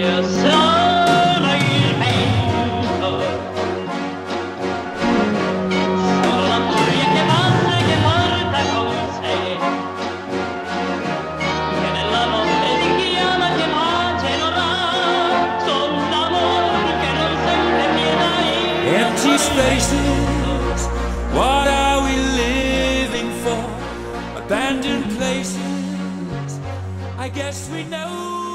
Io sono il vento, sono la furia che passa e che porta con sé, che nella notte ti chiama, che pace non ha, son l'amore che non sente pietà. Empty spaces, what are we living for? Abandoned places, I guess we know.